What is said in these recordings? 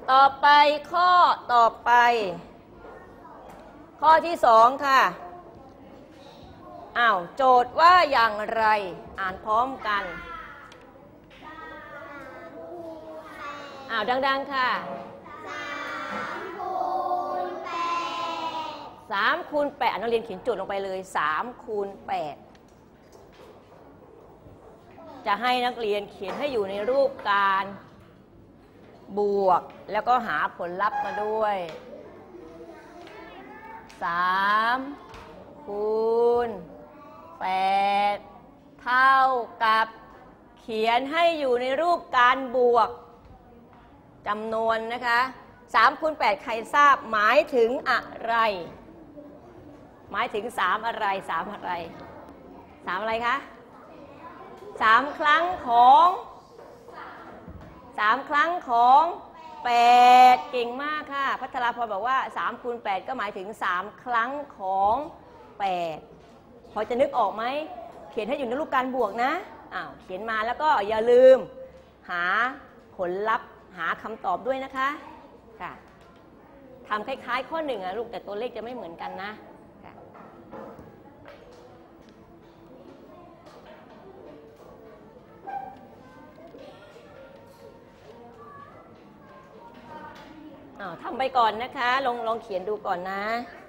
ต่อไปข้อต่อไปข้อที่สองค่ะโจทย์ว่าอย่างไรอ่านพร้อมกันดังๆค่ะ3 คูณ 8นักเรียนเขียนโจทย์ลงไปเลย3 คูณ 8จะให้นักเรียนเขียนให้อยู่ในรูปการบวกแล้วก็หาผลลัพธ์มาด้วย3 คูณ 8เท่ากับเขียนให้อยู่ในรูปการบวกจำนวนนะคะ3 คูณ 8ใครทราบหมายถึงอะไรหมายถึง3อะไร3อะไร3อะไรคะ3ครั้งของ3ครั้งของ8เก่งมากค่ะพัทราพรบอกว่า3 คูณ 8ก็หมายถึง3ครั้งของ8พอจะนึกออกไหมเขียนให้อยู่ในรูปการบวกนะเขียนมาแล้วก็อย่าลืมหาผลลัพธ์หาคำตอบด้วยนะคะค่ะทำคล้ายๆข้อหนึ่งลูกแต่ตัวเลขจะไม่เหมือนกันนะทำไปก่อนนะคะลองเขียนดูก่อนนะ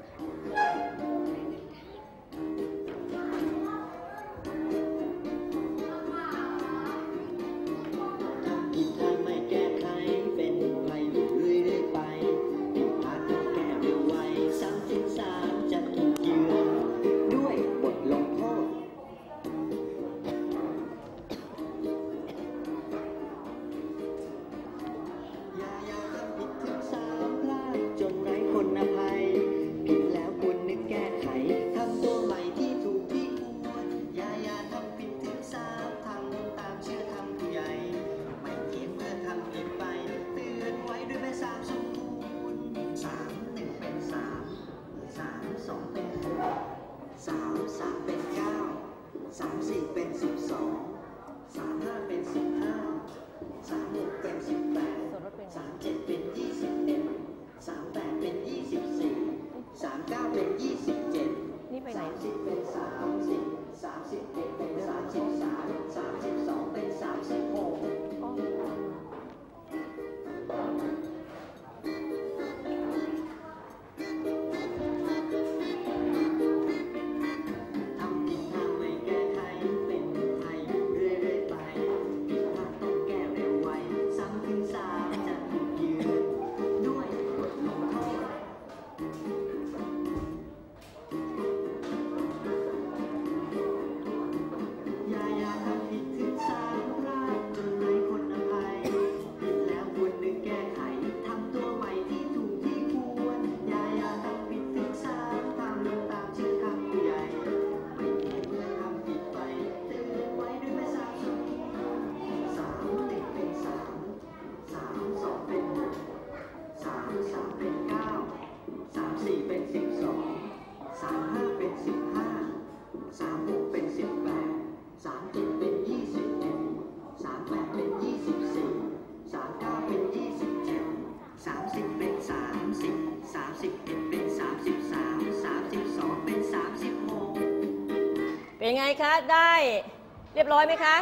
เป็นไงคะได้เรียบร้อยไหมคะ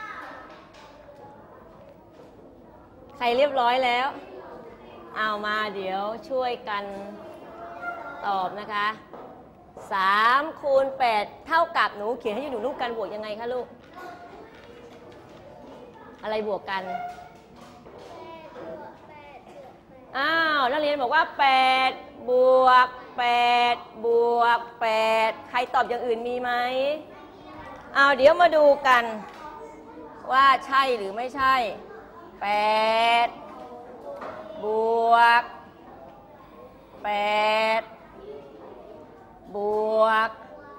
ใครเรียบร้อยแล้วเอามาเดี๋ยวช่วยกันตอบนะคะ3 คูณ 8เท่ากับหนูเขียนให้อยู่รูปการบวกยังไงคะลูกอะไรบวกกันนักเรียนบอกว่า8 บวก 8 บวก 8ใครตอบอย่างอื่นมีไหมเดี๋ยวมาดูกันว่าใช่หรือไม่ใช่8 บวก 8 บวก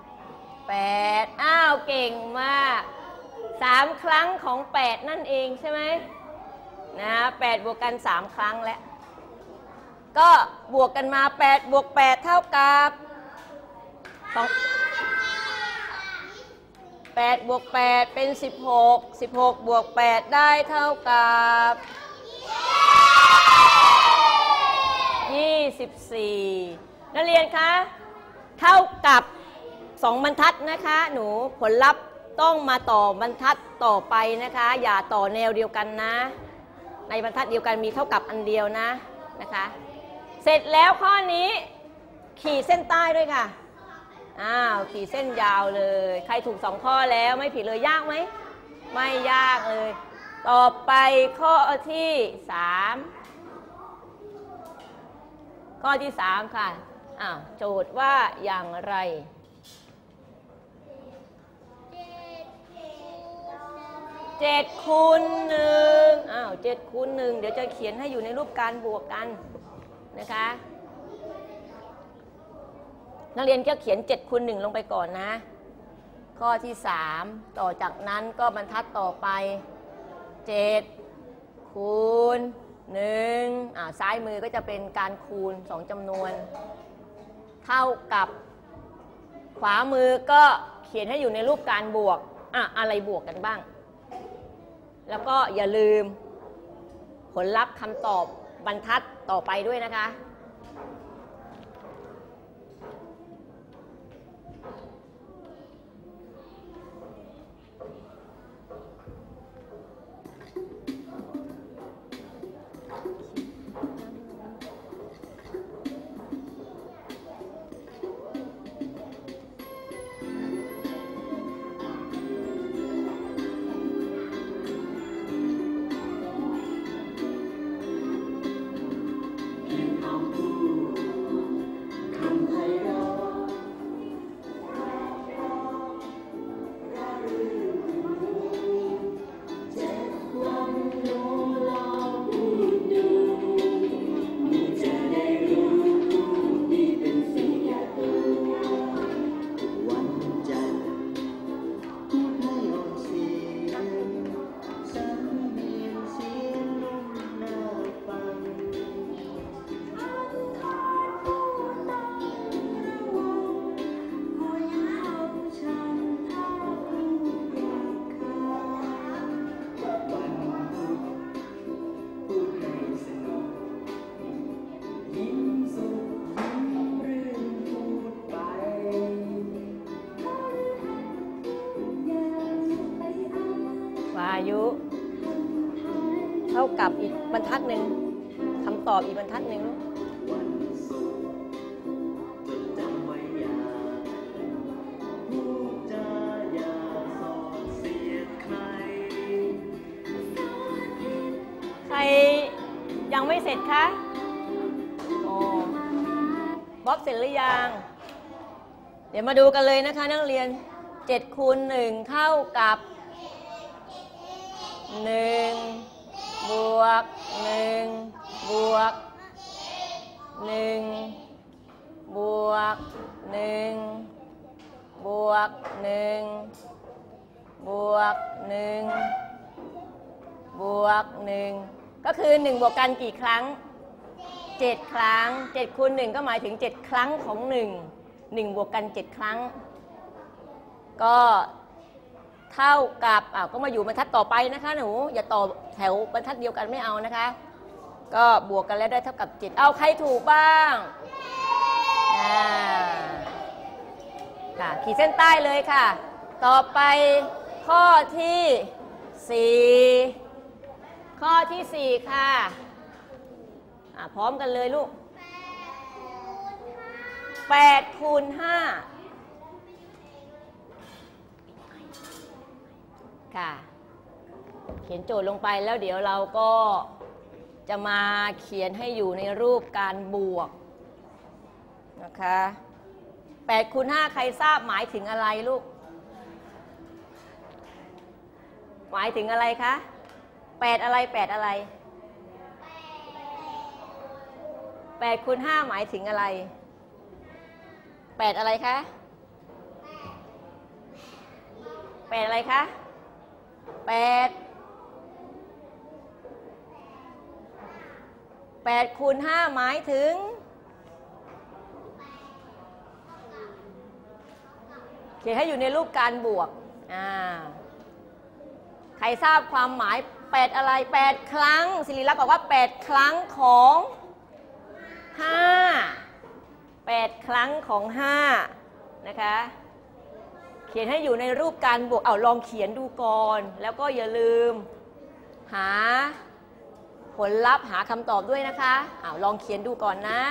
8เก่งมาก3ครั้งของ8นั่นเองใช่ไหมนะ8บวกกัน3ครั้งแล้วก็บวกกันมา8 บวก 8เท่ากับ8 บวก 8เป็น16 16 บวก 8ได้เท่ากับ 24นักเรียนคะเท่ากับ2บรรทัดนะคะหนูผลลัพธ์ต้องมาต่อบรรทัดต่อไปนะคะอย่าต่อแนวเดียวกันนะในบรรทัดเดียวกันมีเท่ากับอันเดียวนะคะเสร็จแล้วข้อนี้ขีดเส้นใต้ด้วยค่ะขีดเส้นยาวเลยใครถูก2ข้อแล้วไม่ผิดเลยยากไหมไม่ยากเลยต่อไปข้อที่3ข้อที่3ค่ะโจทย์ว่าอย่างไร7 คูณ 1 7 คูณ 1เดี๋ยวจะเขียนให้อยู่ในรูปการบวกกันนะคะนักเรียนก็เขียน7 คูณ 1ลงไปก่อนนะข้อที่3ต่อจากนั้นก็บรรทัดต่อไป7 คูณ 1ซ้ายมือก็จะเป็นการคูณ2จำนวนเท่ากับขวามือก็เขียนให้อยู่ในรูปการบวกอะไรบวกกันบ้างแล้วก็อย่าลืมผลลัพธ์คำตอบบรรทัดต่อไปด้วยนะคะอายุเท่ากับอีกบรรทัดหนึ่งคำตอบอีกบรรทัดหนึ่งใครยังไม่เสร็จคะบ๊อบเสร็จหรือยังเดี๋ยวมาดูกันเลยนะคะนักเรียน7 คูณ 1เท่ากับ1 บวก 1 บวก 1 บวก 1 บวก 1 บวก 1 บวก 1ก็คือ1บวกกันกี่ครั้ง7 ครั้ง7 คูณ 1ก็หมายถึง7ครั้งของ1บวกกัน7ครั้งก็เท่ากับก็มาอยู่บรรทัดต่อไปนะคะหนูอย่าต่อแถวบรรทัดเดียวกันไม่เอานะคะก็บวกกันแล้วได้เท่ากับ7เอาใครถูกบ้างค่ะขีดเส้นใต้เลยค่ะต่อไปข้อที่4ข้อที่4ค่ะพร้อมกันเลยลูก8 คูณ 5ค่ะเขียนโจทย์ลงไปแล้วเดี๋ยวเราก็จะมาเขียนให้อยู่ในรูปการบวกนะคะ8 คูณ 5ใครทราบหมายถึงอะไรลูกหมายถึงอะไรคะ8อะไร8อะไร8 คูณ 5หมายถึงอะไร8อะไรคะ8อะไรคะ8 คูณ 5หมายถึงเขียนให้อยู่ในรูปการบวกใครทราบความหมาย8อะไร8ครั้งศิริลักษณ์บอกว่า8ครั้งของ5 8 ครั้งของ5นะคะเขียนให้อยู่ในรูปการบวกลองเขียนดูก่อนแล้วก็อย่าลืมหาผลลัพธ์หาคำตอบด้วยนะคะลองเขียนดูก่อนนะ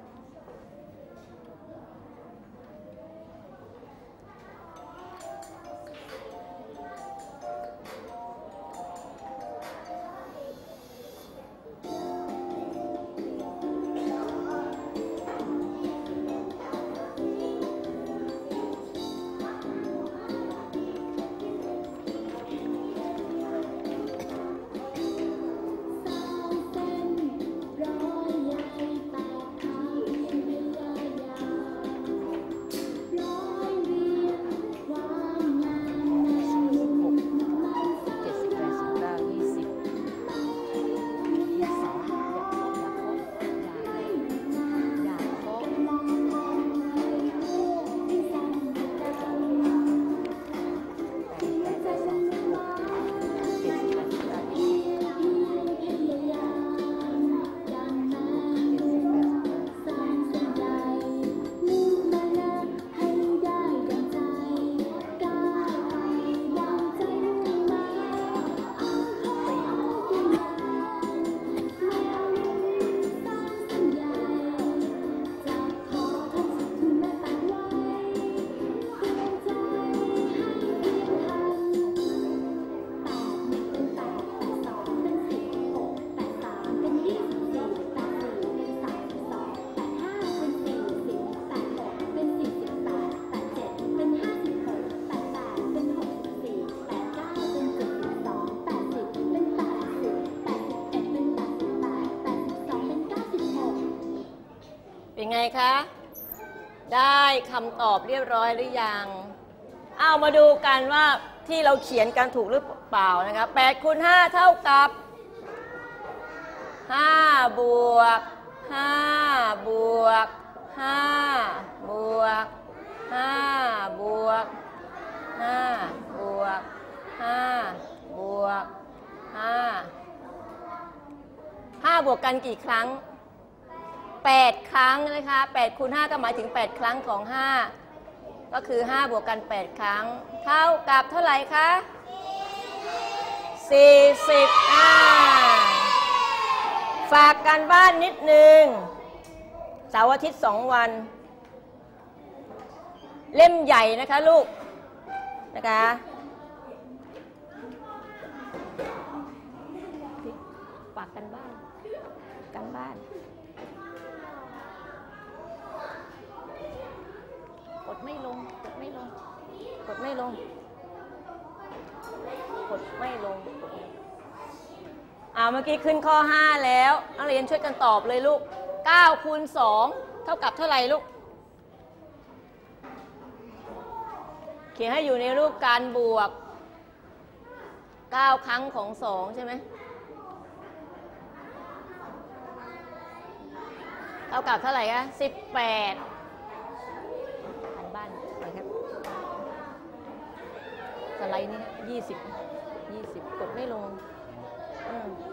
เป็นไงคะได้คำตอบเรียบร้อยหรือยังมาดูกันว่าที่เราเขียนกันถูกหรือเปล่านะคะ8 คูณ 5 เท่ากับ5 บวก 5 บวก 5 บวก 5 บวก 5 บวก 5 บวก 5 บวกกันกี่ครั้ง8 ครั้งนะคะ8 คูณ 5ก็หมายถึง8 ครั้งของ5ก็คือ5บวกกัน8 ครั้งเท่ากับเท่าไหร่คะ45ฝากการบ้านนิดนึงเสาร์อาทิตย์2 วันเล่มใหญ่นะคะลูกนะคะฝากกันบ้านกดไม่ลงเมื่อกี้ขึ้นข้อ5แล้วนักเรียนช่วยกันตอบเลยลูก9 คูณ 2 เท่ากับเท่าไหร่ลูกเขียนให้อยู่ในรูปการบวก9 ครั้งของ2ใช่ไหมเท่ากับเท่าไหร่คะ18สไลด์นี้20กดไม่ลงไป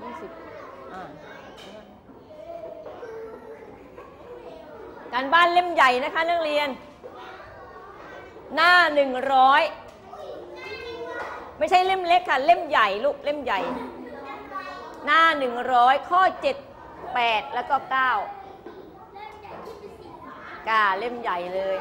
20การบ้านเล่มใหญ่นะคะนักเรียนหน้า100ไม่ใช่เล่มเล็กค่ะเล่มใหญ่ลูกเล่มใหญ่หน้า100ข้อ7 8แล้วก็9เล่มใหญ่เลย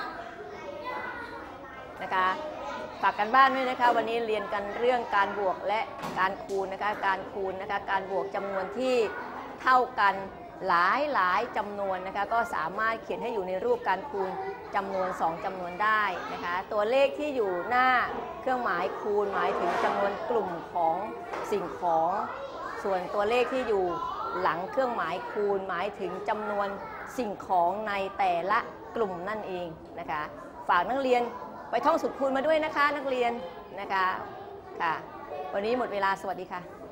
นะคะฝากกันบ้านด้วยนะคะวันนี้เรียนกันเรื่องการบวกและการคูณนะคะการคูณนะคะการบวกจำนวนที่เท่ากันหลายจำนวนนะคะก็สามารถเขียนให้อยู่ในรูปการคูณจำนวน2จำนวนได้นะคะตัวเลขที่อยู่หน้าเครื่องหมายคูณหมายถึงจำนวนกลุ่มของสิ่งของส่วนตัวเลขที่อยู่หลังเครื่องหมายคูณหมายถึงจำนวนสิ่งของในแต่ละกลุ่มนั่นเองนะคะฝากนักเรียนไปท่องสูตรคูณมาด้วยนะคะนักเรียนนะคะค่ะวันนี้หมดเวลาสวัสดีค่ะ